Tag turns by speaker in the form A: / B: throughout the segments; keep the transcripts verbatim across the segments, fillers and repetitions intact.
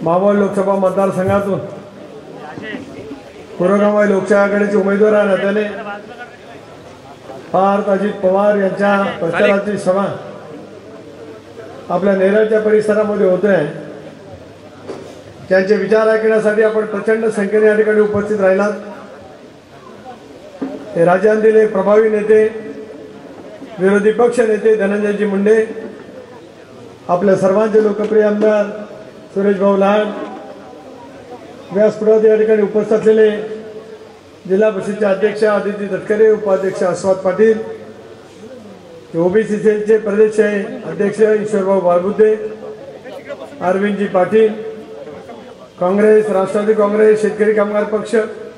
A: मावळ लोकसभा मतदारसंघातून कोरेगाव लोकशाही आघाडीचे उमेदवार आहे नात्याने पार्थ अजित पवार यांच्या प्रचाराची सभा आपल्या नेरळच्या परिसरामध्ये होते आहे। त्यांचे विचार ऐकण्यासाठी आपण प्रचंड संख्येने या ठिकाणी उपस्थित राहिलात। हे राज्यातील एक प्रभावी नेते विरोधी पक्ष नेते धनंजयजी मुंडे, आपल्या सर्वांचे लोकप्रिय आमदार सुरेश भाऊ लाड, व्यासपीठावर या ठिकाणी उपस्थित असलेले जिल्हा परिषदेचे अध्यक्ष आदिती तटकरे, उपाध्यक्ष अस्वाद पाटील, ओबीसी सेलचे प्रदेश अध्यक्ष ईश्वरभाऊ बाळबुद्धे, अरविंदजी पाटील, काँग्रेस, राष्ट्रवादी काँग्रेस, शेतकरी कामगार पक्ष,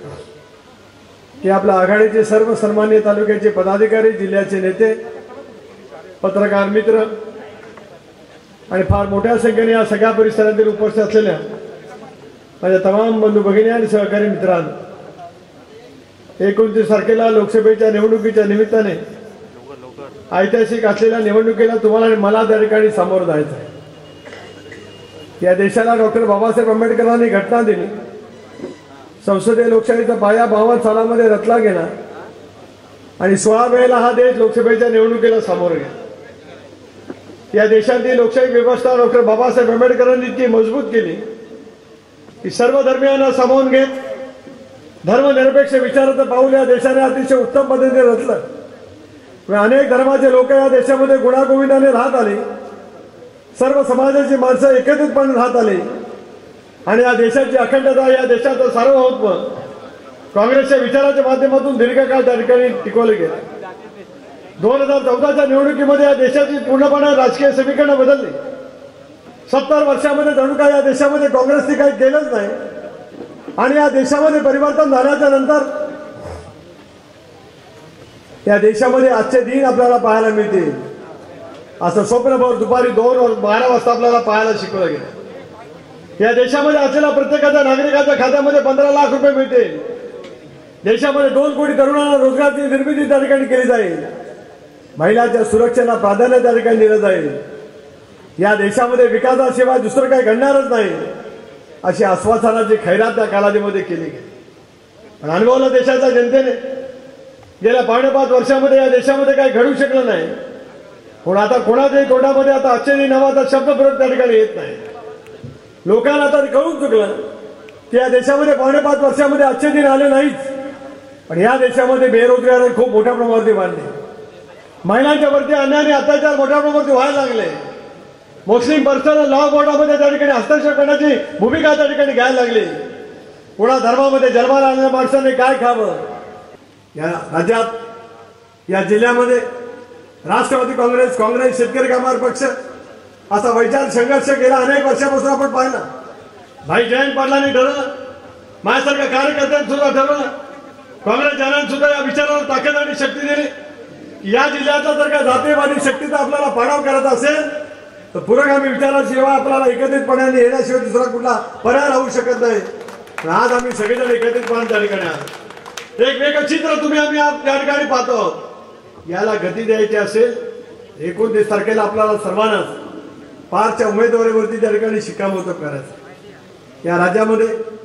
A: की आपल्या आघाडीचे सर्व सन्मान्य तालुक्याचे पदाधिकारी, जिल्ह्याचे नेते, पत्रकार मित्र आणि फार मोठ्या संख्येने या सगळ्या परिसरातील उपस्थित असलेल्या माझ्या तमाम बंधू भगिनी आणि सहकारी मित्रांनो, एकोणतीस तारखेला लोकसभेच्या निवडणुकीच्या निमित्ताने ऐतिहासिक असलेल्या निवडणुकीला तुम्हाला आणि मला त्या ठिकाणी सामोरं जायचं आहे। या देशाला डॉक्टर बाबासाहेब आंबेडकरांनी घटना दिली, संसदीय लोकशाहीचा पाया बावन्न सालामध्ये रचला गेला आणि सोळा वेळेला हा देश लोकसभेच्या निवडणुकीला सामोरं गेला। या देशातील लोकशाही व्यवस्था डॉक्टर बाबासाहेब आंबेडकरांनी इतकी मजबूत केली की सर्व धर्मियांना सामावून घेत धर्मनिरपेक्ष विचाराचं पाऊल या देशाने अतिशय उत्तम पद्धतीने रचलं। अनेक धर्माचे लोक या देशामध्ये गुणागोविंदाने राहत आले, सर्व समाजाची माणसं एकत्रितपणे राहत आले आणि या देशाची अखंडता, या देशाचं सार्वभौमत्व काँग्रेसच्या विचाराच्या माध्यमातून दीर्घकाळ त्या ठिकाणी टिकवले गेले। दोन हजार चौदाच्या निवडणुकीमध्ये या देशाची पूर्णपणे राजकीय समीकरण बदलली। सत्तर वर्षामध्ये जणू काय या देशामध्ये काँग्रेसने काही केलंच नाही आणि या देशामध्ये परिवर्तन झाल्याच्या नंतर या देशामध्ये आजचे दिन आपल्याला पाहायला मिळतील असं स्वप्नभर दुपारी दोन बारा वाजता आपल्याला पाहायला शिकवलं गेलं। या देशामध्ये असलेल्या प्रत्येकाच्या नागरिकाच्या खात्यामध्ये पंधरा लाख रुपये मिळतील। देशामध्ये दोन कोटी तरुणांना रोजगाराची निर्मिती त्या ठिकाणी केली जाईल। महिलांच्या सुरक्षेला प्राधान्य त्या ठिकाणी दिलं जाईल। या देशामध्ये विकासाशिवाय दुसरं काही घडणारच नाही अशी आश्वासनाची खैरात त्या कालावधीमध्ये केली गेली। पण अनुभवलं देशाच्या जनतेने गेल्या पावणे पाच वर्षामध्ये या देशामध्ये काही घडू शकलं नाही। पण आता कोणाच्याही तोंडामध्ये आता आश्चर्य नावाचा शब्द परत त्या ठिकाणी येत नाही। लोकांना आता कळून चुकलं की या देशामध्ये पावणे पाच वर्षामध्ये आजचे दिन आले नाहीच, पण या देशामध्ये बेरोजगारी खूप मोठ्या प्रमाणावरती वाढली। महिलांच्या वरती अन्याय आणि अत्याचार मोठ्या प्रमाणावरती व्हायला लागले। मुस्लिम पर्सनल लॉ बोर्डामध्ये त्या ठिकाणी हस्तक्षेप करण्याची भूमिका त्या ठिकाणी घ्यायला लागली। कोणा धर्मामध्ये जन्माला आलेल्या माणसाने काय खावं? या राज्यात, या जिल्ह्यामध्ये राष्ट्रवादी काँग्रेस, काँग्रेस, शेतकरी कामगार पक्ष असा वैचारिक संघर्ष गेला अनेक वर्षापासून आपण पाहिला। भाई जयंत पाटलांनी ठरवलं, माझ्यासारख्या कार्यकर्त्यांनी सुद्धा ठरवलं, काँग्रेस जनाने सुद्धा या विचाराला ताकद आणि शक्ती दिली। या जिल्ह्याचा जर का जातीयवादी शक्तीचा आपल्याला पाडाव करायचा असेल तर पुरोगामी विचाराशिवाय आपल्याला एकत्रितपणे येण्याशिवाय दुसरा कुठला पर्याय राहू शकत नाही। आज आम्ही सगळेजण एकत्रितपणे त्या ठिकाणी आहोत। एक वेगळं चित्र तुम्ही आम्ही त्या ठिकाणी पाहतो। याला गती द्यायची असेल एकोणतीस तारखेला आपल्याला सर्वांनाच पारच्या उमेदवारीवरती त्या ठिकाणी शिक्कामोर्तब करायचं। या राज्यामध्ये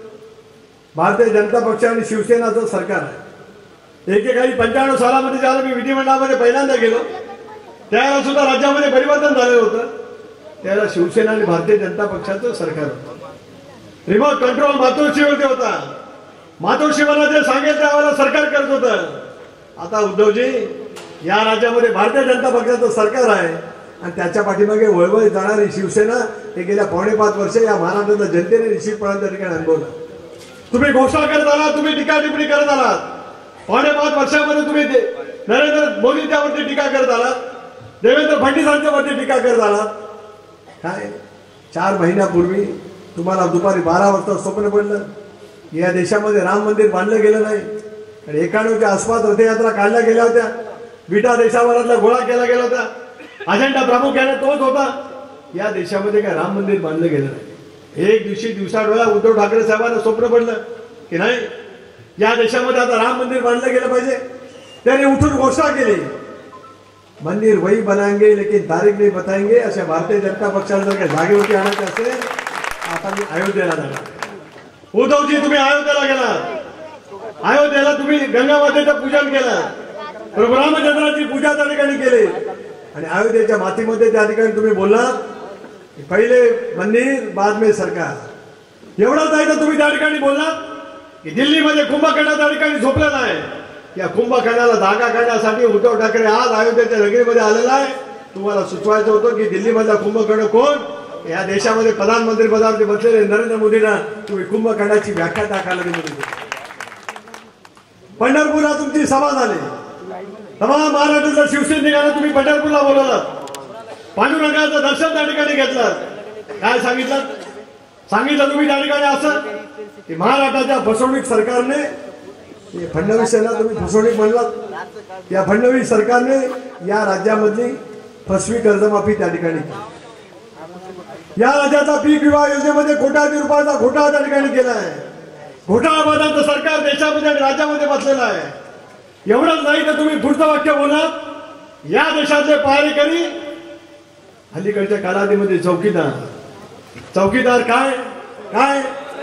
A: भारतीय जनता पक्ष आणि शिवसेनाचं सरकार आहे। एकेकाळी पंच्याण्णव सालामध्ये ज्याला मी विधिमंडळामध्ये पहिल्यांदा गेलो त्यावेळेला सुद्धा राज्यामध्ये परिवर्तन झालेलं होतं। त्यावेळेला शिवसेना आणि भारतीय जनता पक्षाचं सरकार होतं। रिमोट कंट्रोल मातोश्रीवरती होता। मातोश्रीवर जे सांगेल त्यावेळेला सरकार करत होतं। आता उद्धवजी, या राज्यामध्ये भारतीय जनता पक्षाचं सरकार आहे आणि त्याच्या पाठीमागे वळवळ जाणारी शिवसेना हे गेल्या पावणे पाच वर्ष या महाराष्ट्राच्या जनतेने निश्चितपणे त्या ठिकाणी अनुभवलं। तुम्ही घोषणा करत आलात, तुम्ही टीका टिप्पणी करत आलात। पावणे पाच वर्षामध्ये तुम्ही नरेंद्र मोदींच्यावरती टीका करत आलात, देवेंद्र फडणवीसांच्यावरती टीका करत आलात। काय चार महिन्यापूर्वी तुम्हाला दुपारी बारा वाजता स्वप्न पडलं या देशामध्ये राम मंदिर बांधलं गेलं नाही आणि एकाण्णवच्या आसपास रथयात्रा काढल्या गेल्या होत्या, विटा देशाभरातला गोळा केला गेला होता, अजेंडा प्रामुख्याने तोच होता। या देशामध्ये काय राम मंदिर बांधलं गेलं नाही। एक दिवशी दिवसाडोळा उद्धव ठाकरे साहेबांना स्वप्न पडलं की नाही या देशामध्ये आता राम मंदिर बांधलं गेलं पाहिजे। त्यांनी उठून घोषणा केली, मंदिर वही बनाएंगे लेकिन तारीख नहीं बताएंगे। अशा भारतीय जनता पक्षाला जर का जागेवरती आणायचं असेल आता मी अयोध्येला जाणार। उद्धवजी तुम्ही अयोध्येला गेला, अयोध्येला तुम्ही गंगा मातेचं पूजन केलं, प्रभू रामचंद्राची पूजा त्या ठिकाणी केली आणि अयोध्येच्या मातीमध्ये त्या ठिकाणी तुम्ही बोललात पहिले मंदिर बाद में सरकार। एवढंच नाही तर तुम्ही त्या ठिकाणी बोललात की दिल्लीमध्ये कुंभकर्ण त्या ठिकाणी झोपलेला आहे, या कुंभकर्णाला जागा करण्यासाठी उद्धव ठाकरे आज अयोध्येच्या नगरीमध्ये आलेला आहे। तुम्हाला सुचवायचं होतं की दिल्लीमधला कुंभकर्ण कोण, या देशामध्ये प्रधानमंत्री पदावरती बसलेले नरेंद्र मोदींना तुम्ही कुंभकर्णाची व्याख्या त्या कालावधीमध्ये दिली। पंढरपूरला तुमची सभा झाली, तमाम महाराष्ट्राच्या शिवसैनिकांना तुम्ही पंढरपूरला बोलवलात, पांडुरंगाचं दर्शन त्या ठिकाणी घेतलं। काय सांगितलं सांगितलं तुम्ही त्या ठिकाणी असं की महाराष्ट्राच्या फसवणूक सरकारने, फडणवीस यांना तुम्ही फसवणूक म्हणलात, या फडणवीस सरकारने या राज्यामधली फसवी कर्जमाफी त्या ठिकाणी केली। या राज्याचा पीक विमा योजनेमध्ये कोट्यावधी रुपयाचा घोटाळा त्या ठिकाणी केला आहे। घोटाळाबाजांचं सरकार देशामध्ये आणि राज्यामध्ये बसलेलं आहे। एवढंच नाही तर तुम्ही पुढचं वाक्य बोललात, या देशातले पहारेकरी अलीकडच्या कालावधीमध्ये चौकीदार, चौकीदार काय काय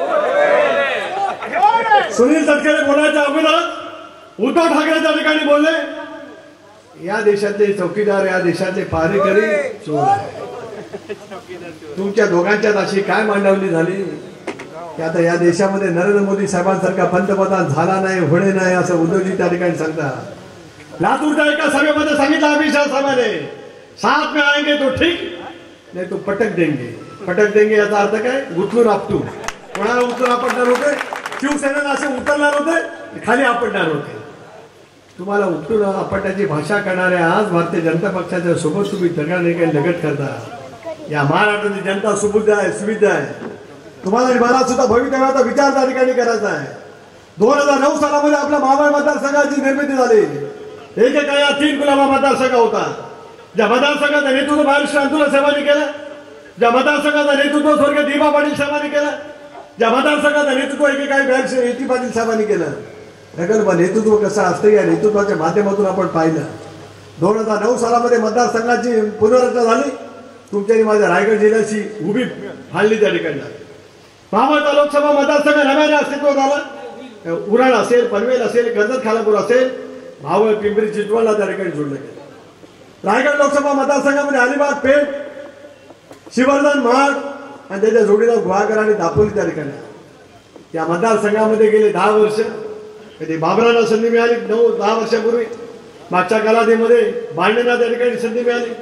A: सुनील तटकरे बोलायच्या अगोदर उद्धव ठाकरे त्या ठिकाणी बोलले, या देशातले चौकीदार, या देशातले पहारेकरी चोर आहे। तुमच्या दोघांच्यात अशी काय मांडवली झाली की आता या देशामध्ये नरेंद्र मोदी साहेबांसारखा पंतप्रधान झाला नाही, होणे नाही असं उद्धवजी त्या ठिकाणी सांगतात। लातूरच्या एका सभेमध्ये सांगितलं अमित शाह साहेबांनी, साथ में आएंगे तो ठीक नाही तो पटक देंगे। पटक देंगे याचा अर्थ काय, उचलून आपटू। कोणाला उचलून आपटणार होते? शिवसेनेला असे उतरणार होते, खाली आपटणार होते। तुम्हाला उचलून आपटण्याची भाषा करणाऱ्या आज भारतीय जनता पक्षाच्या सोबत तुम्ही दगडाने काही लगट करता। या महाराष्ट्राची जनता सुबुद्ध आहे, सुविधा आहे। तुम्हाला मला सुद्धा भवितव्याचा विचार त्या ठिकाणी करायचा आहे। दोन हजार नऊ सालामध्ये आपल्या महामाळ मतदारसंघाची निर्मिती झाली। एकेकाळी तीन गुलाबा मतदारसंघ होता। ज्या मतदारसंघाचं नेतृत्व बाळकृष्ण अंतुले साहेबांनी केलं, ज्या मतदारसंघाचं नेतृत्व स्वर्गीय दिबा पाटील साहेबांनी केलं, ज्या मतदारसंघाचं नेतृत्व एकेकाळी बाळकृष्ण एटी पाटील साहेबांनी केलं। प्रकल्प नेतृत्व कसं असतं या नेतृत्वाच्या माध्यमातून आपण पाहिलं। दोन हजार नऊ सालामध्ये मतदारसंघाची पुनर्रचना झाली। तुमच्यानी माझ्या रायगड जिल्ह्याची उभी फाळली त्या ठिकाणी। महामार्ग लोकसभा मतदारसंघ नव्याने अस्तित्वात आला। उरण असेल, पनवेल असेल, कर्जत खालापूर असेल, भावळ, पिंपरी चिंचवडला त्या ठिकाणी जोडलं गेलं। रायगड लोकसभा मतदारसंघामध्ये अलिबाग, पेठ, श्रीवर्धन, महाड आणि त्याच्या जोडीला गुहागर आणि दापोली त्या ठिकाणी। या मतदारसंघामध्ये गेले दहा वर्ष कधी बाबरांना संधी मिळाली, नऊ दहा वर्षापूर्वी मागच्या कालावधीमध्ये भांडेंना त्या ठिकाणी संधी मिळाली।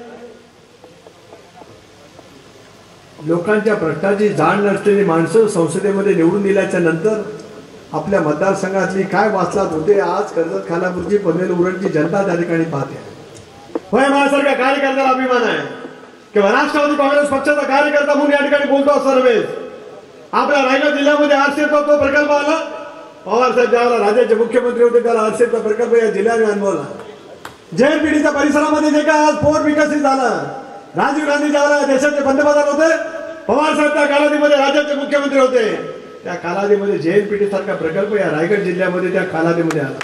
A: लोकांच्या प्रश्नाची जाण नसलेली माणसं संसदेमध्ये निवडून दिल्याच्या नंतर आपल्या मतदारसंघातली काय वाचलात होते आज कर्जत, खालापूरची, पनवेल, उरणची जनता त्या ठिकाणी पाहते। होय, माझ्यासारख्या कार्यकर्त्याला अभिमान आहे किंवा राष्ट्रवादी काँग्रेस पक्षाचा कार्यकर्ता म्हणून या ठिकाणी बोलतो सर्वेच। आपल्या रायगड जिल्ह्यामध्ये आरसेपचा तो प्रकल्प आला। पवार साहेब ज्यावेळेला राज्याचे मुख्यमंत्री होते त्याला आरसेपचा प्रकल्प या जिल्ह्याने अनुभवला। जेएनपीटीच्या परिसरामध्ये जे काय आज पोर्ट विकसित झालं, राजीव गांधी ज्यावेळेला देशाचे पंतप्रधान होते, पवार साहेब त्या कालावधीमध्ये राज्याचे मुख्यमंत्री होते, त्या कालावधीमध्ये जेएनपीटी सारखा प्रकल्प या रायगड जिल्ह्यामध्ये त्या कालावधीमध्ये आला।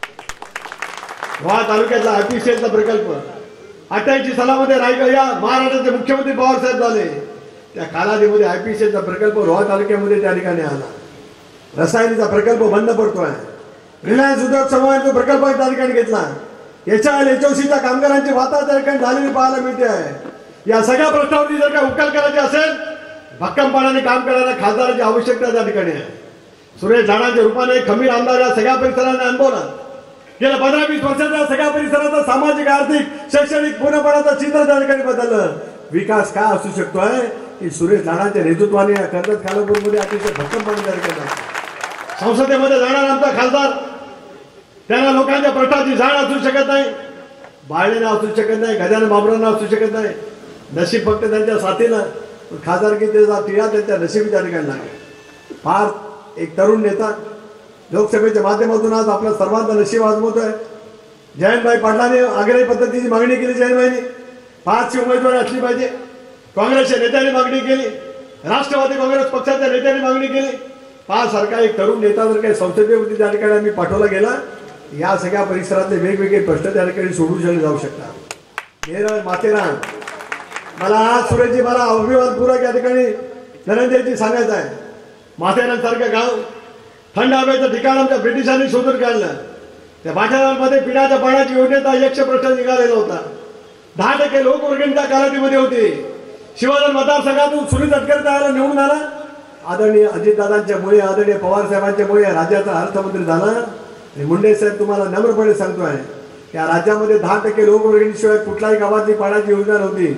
A: रोहा तालुक्यातला आयपीसीएलचा प्रकल्प अठ्ठ्याऐंशी सालामध्ये रायगड या महाराष्ट्राचे मुख्यमंत्री पवार साहेब झाले, त्या कालावधीमध्ये आयपीसीएलचा प्रकल्प रोहा तालुक्यामध्ये त्या ठिकाणी आला। रसायनीचा प्रकल्प बंद पडतोय। रिलायन्स उद्योग समूहाचा प्रकल्प त्या ठिकाणी घेतला। एचआयएल एचओसीच्या कामगारांची वाता त्या ठिकाणी झालेली पाहायला मिळते आहे। या सगळ्या प्रश्नावरती जर का उकल करायची असेल, भक्कमपणाने काम करणाऱ्या खासदाराची आवश्यकता त्या ठिकाणी आहे। सुरेश झाडांच्या रूपाने खमीर आमदार या सगळ्या परिसराने अनुभवला। गेल्या पंधरा वीस वर्षाच्या सगळ्या परिसराचा सामाजिक, आर्थिक, शैक्षणिक पूर्णपणाचं चित्र त्या ठिकाणी बदललं। विकास काय असू शकतोय की सुरेश झाडांच्या नेतृत्वाने या कर्जत, खालापूरमध्ये अतिशय भक्कमपणे त्या ठिकाणी संसदेमध्ये जाणार आमचा खासदार, त्यांना लोकांच्या प्रश्नाची जाण असू शकत नाही, बाळलेना असू शकत नाही, गजानन बाबरांना असू शकत नाही। नशीब फक्त त्यांच्या साथीला खासदारकीचा टिळा त्यांच्या नशिबी त्या ठिकाणी लागला। फार एक तरुण नेता लोकसभेच्या माध्यमातून आज आपल्या सर्वांचं नशीब आजमवतोय। जयंतभाई पाटलांनी आग्रही पद्धतीची मागणी केली। जयंतभाईंनी पाचशे उमेदवारी असली पाहिजे, काँग्रेसच्या नेत्यांनी मागणी केली, राष्ट्रवादी काँग्रेस पक्षाच्या नेत्यांनी मागणी केली। पाच सारखा एक तरुण नेता जर काही संसदेवरती त्या ठिकाणी आम्ही पाठवला गेला, या सगळ्या परिसरातले वेगवेगळे प्रश्न त्या ठिकाणी सोडून जाऊ शकतात। नेरळ, माथेरान, मला आज सुरेशजी मला अभिमानपूर्वक या ठिकाणी धनंजयजी सांगायचं आहे. माथेरानसारखं गाव थंड हवेचं ठिकाण आमच्या ब्रिटिशांनी शोधून काढलं. त्या माथेरानमध्ये पिण्याच्या पाण्याची योजनेचा एकशे प्रश्न निघालेला होता. दहा टक्के लोकवर्गणी त्या कालावधीमध्ये होती. शिवाजी मतदारसंघातून सुनील तटकरे त्याला निवडून आला. आदरणीय अजितदादांच्यामुळे, आदरणीय पवार साहेबांच्यामुळे राज्याचा अर्थमंत्री झाला. आणि मुंडे साहेब तुम्हाला नम्रपणे सांगतोय, या राज्यामध्ये दहा टक्के लोकवर्गणीशिवाय कुठल्याही गावातली पाण्याची योजना नव्हती.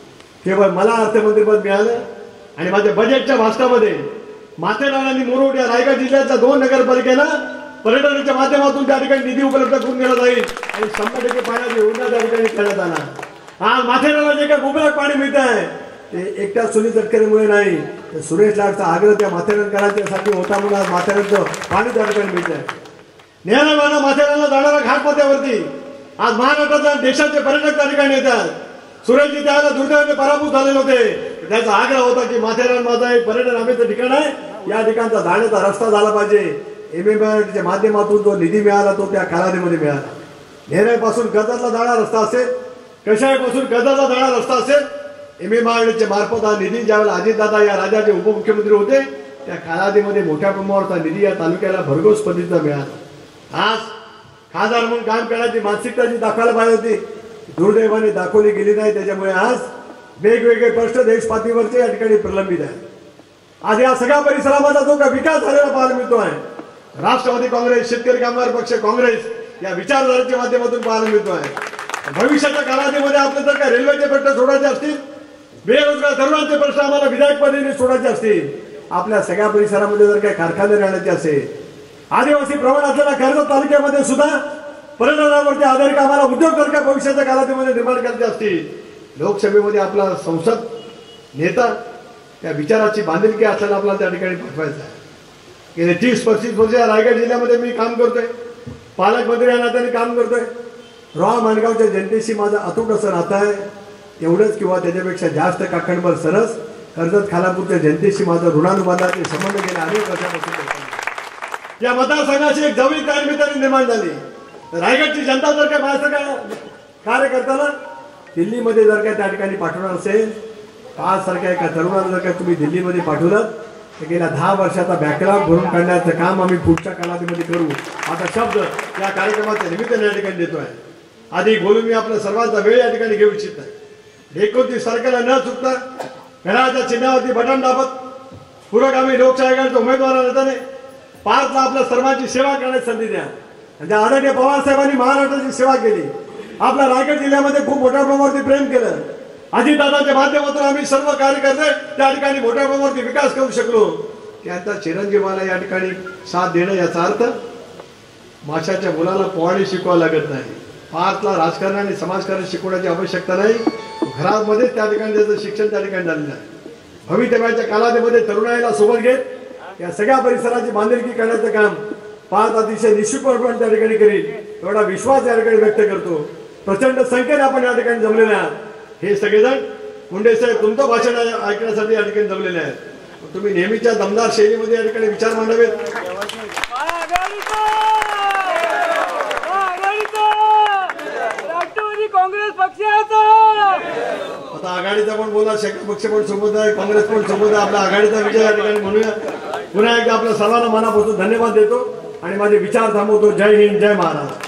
A: केवळ मला अर्थमंत्रीपद मिळालं आणि माझ्या बजेटच्या भाषणामध्ये माथेरान आणि मुरुड या रायगड जिल्ह्याच्या दोन नगरपालिकेला पर्यटनाच्या माध्यमातून त्या ठिकाणी निधी उपलब्ध करून देण्यात जाईल आणि शंभर टक्के पाण्याची योजना त्या ठिकाणी करण्यात आला. आज माथेरानला जे काही मुबलक पाणी मिळत आहे ते एकट्या सुनील तटकरेमुळे नाही, सुरेश लाडचा आग्रह त्या माथेरानकरांच्यासाठी होता म्हणून आज माथेरानचं पाणी त्या ठिकाणी मिळत आहे. नेहमीप्रमाणे माथेरानला जाणाऱ्या घाटमाथ्यावरती आज महाराष्ट्राच्या देशाचे पर्यटक त्या ठिकाणी येतात. सुरेशजी त्याला दुर्दैवाने पराभूत झालेले होते. त्याचा आग्रह होता की माथेरान माझा एक पर्यटन हवेचं ठिकाण आहे, या ठिकाणचा जाण्याचा रस्ता झाला पाहिजे. एम एम आर च्या माध्यमातून जो निधी मिळाला तो त्या कालावधीमध्ये मिळाला. नेहमीपासून कर्जतला जाणारा रस्ता असेल, कशापासून कर्जतला जाणारा रस्ता असेल, एम एम आर च्या मार्फत हा निधी ज्यावेळेला अजितदादा या राज्याचे उपमुख्यमंत्री होते त्या कालावधीमध्ये मोठ्या प्रमाणावरचा निधी या तालुक्याला भरघोस पद्धतीचा मिळाला. आज खासदार म्हणून काम करण्याची मानसिकता जी दाखवायला पाहिजे होती, दुर्दैवाने दाखवली गेली नाही. त्याच्यामुळे आज वेगवेगळे प्रश्न देश पातळीवरचे या ठिकाणी प्रलंबित आहे. आज या सगळ्या परिसरामध्ये जो का विकास झालेला पाहायला मिळतो आहे, राष्ट्रवादी काँग्रेस, शेतकरी कामगार पक्ष, काँग्रेस या विचारधारेच्या माध्यमातून पाहायला मिळतो आहे. भविष्याच्या कालावधीमध्ये आपले जर का रेल्वेचे प्रश्न सोडायचे असतील, बेरोजगार तरुणांचे प्रश्न आम्हाला विधायक पद्धतीने सोडायचे असतील, आपल्या सगळ्या परिसरामध्ये जर काही कारखाने राहण्याचे असेल, आदिवासी प्रमाण असलेल्या कर्जत तालुक्यामध्ये सुद्धा पर्यटनावरती आधारित आम्हाला उद्योग जर का भविष्याच्या कालावधीमध्ये निर्माण करायचे असतील, लोकसभेमध्ये आपला संसद नेता त्या विचाराची बांधिलकी असल्याला आपल्याला त्या ठिकाणी पाठवायचं आहे. गेले तीस पस्तीस वर्ष रायगड जिल्ह्यामध्ये मी काम करतोय, पालकमंत्री या नात्याने काम करतोय. रोहा माणगावच्या जनतेशी माझं अतूट असं नातं आहे. एवढंच किंवा त्याच्यापेक्षा जास्त काकणभर सरस कर्जत खालापूरच्या जनतेशी माझं ऋणानुबंधाचे संबंध गेले अनेक वर्षापासून या मतदारसंघाची एक जवळीक निमित्ताने निर्माण झाली. रायगडची जनता जर काय माझं कार्य करताना दिल्लीमध्ये जर काय त्या ठिकाणी पाठवणार असेल, आज सारख्या एका तरुणाला जर काय तुम्ही दिल्लीमध्ये पाठवलं तर गेल्या दहा वर्षाचा बॅकलॉग भरून काढण्याचं काम आम्ही पुढच्या कालावधीमध्ये करू. आता शब्द या कार्यक्रमाच्या निमित्ताने या ठिकाणी देतो आहे. आधी बोलून मी आपल्या सर्वांचा वेळ या ठिकाणी घेऊ इच्छित नाही. एकोणतीस तारखेला न चुकता घड्याळाच्या चिन्हावरती बटन दाबत पुरोगामी लोकशाहीच्या उमेदवाराने पाचला आपल्या सर्वांची सेवा करण्याची संधी द्या. म्हणजे आदरणीय पवार साहेबांनी महाराष्ट्राची सेवा केली, आपल्या रायगड जिल्ह्यामध्ये खूप मोठ्या प्रमाणावरती प्रेम केलं. अजितदादांच्या माध्यमातून आम्ही सर्व कार्यकर्ते त्या ठिकाणी मोठ्या प्रमाणावरती विकास करू शकलो. त्यांचा चिरंजीवाला या ठिकाणी साथ देणं याचा अर्थ माशाच्या मुलाला पोहाणे शिकवावं लागत नाही. पाचला राजकारण आणि समाजकारण शिकवण्याची आवश्यकता नाही, घरामध्येच त्या ठिकाणी त्याचं शिक्षण त्या ठिकाणी झालेलं आहे. भवितव्याच्या कालावधीमध्ये तरुणाईला सोबत घेत या सगळ्या परिसराची बांधिलकी करण्याचं काम पाच अतिशय निश्चितपणे त्या ठिकाणी करील एवढा विश्वास या ठिकाणी व्यक्त करतो. प्रचंड संख्येने आपण या ठिकाणी जमलेले आहात. हे सगळेजण मुंडे साहेब तुमचं भाषण ऐकण्यासाठी या ठिकाणी जमलेले आहेत. तुम्ही नेहमीच्या दमदार शैलीमध्ये या ठिकाणी विचार मांडावेत.
B: राष्ट्रवादी काँग्रेस पक्षाचा
A: आता आघाडीचा पण बोला, शेका पक्ष पण सोबत आहे, काँग्रेस पण सोबत आहे. आपला आघाडीचा विजय या ठिकाणी म्हणूया. पुन्हा एकदा आपल्या सर्वांना मनापासून धन्यवाद देतो आणि माझे विचार थांबवतो. जय हिंद, जय महाराष्ट्र.